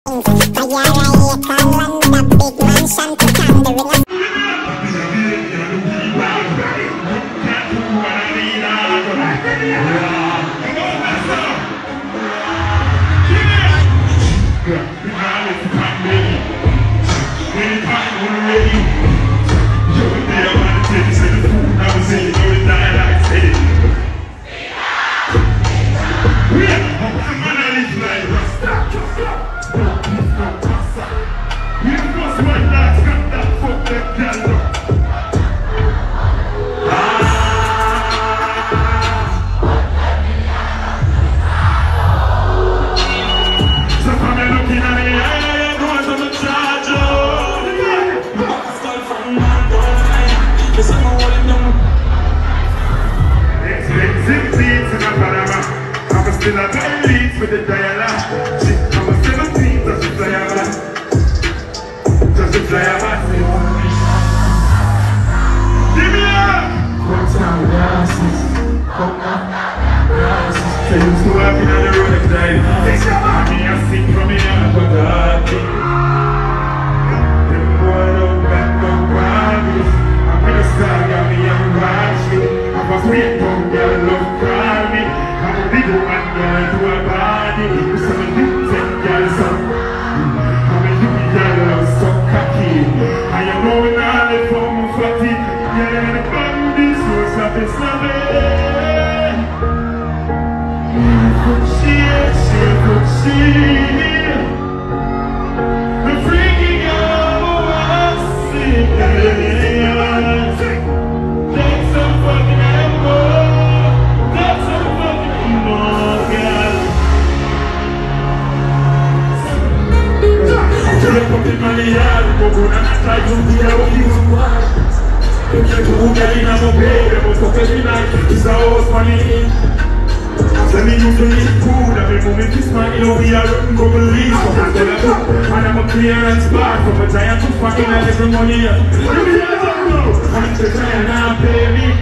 Still a very leads with the dialogue. She come a 17, just a fly back. Just a fly back. Give me up! One time glasses. So you used to walking on the road and die. I mean, I sing from me and go darky. Them boy don't got no problems. I'm gonna start, got me and watch me. I'm a sweet punk girl, love cry me. I'm a big one girl to a body. With some new 10 girls up. I'm a new girl, so cocky. I am knowing all the form of fatty. Yeah, the bandit, so sloppy, sloppy. She the freaking out sick. That's some fucking ammo. That's some fucking ammo, girl. I'm up in my yard, go and I try to be out you. You can't go in a baby, but for every night, it's a house money. Let me use to eat food, I've been moving this man, you know we are running couple leaves. And I'm a clearance bar from a giant to fucking a little money. You be a jungle, I'm the giant now, baby.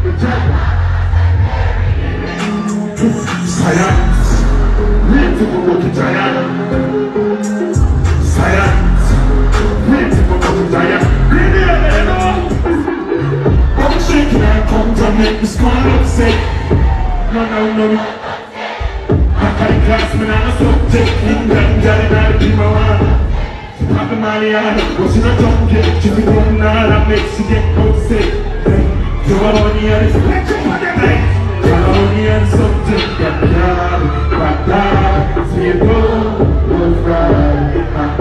Science, need to go to giant. Science, need to go to giant. Really, I know. I'm shaking, I come to make me smile upset. No. I got class, man, I'm a subject. England, Johnny, be my one. Papa Mariana, but she's not junkie. She be going all that makes she get outside. So I only had this lecture on the plate. I only had a subject. Backyard, see it go, go fry.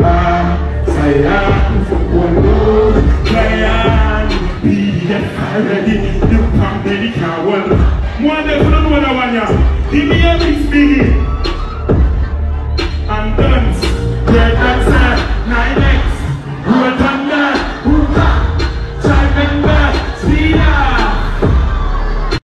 Cyan, football, Cyan, be ready. You come, baby, can't well. One day, I don't know what I want. Give me a big speaking.